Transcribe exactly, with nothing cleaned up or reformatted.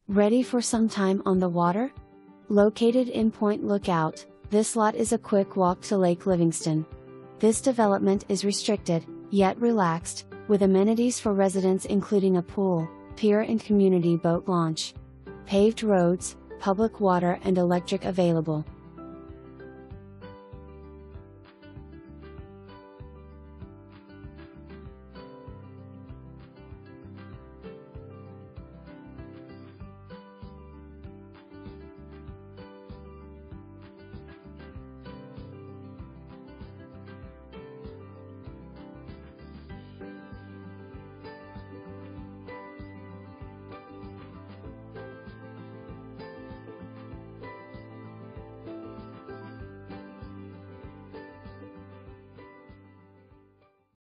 Ready for some time on the water? Located in Point Lookout, this lot is a quick walk to Lake Livingston. This development is restricted, yet relaxed, with amenities for residents including a pool, pier and community boat launch. Paved roads, public water and electric available.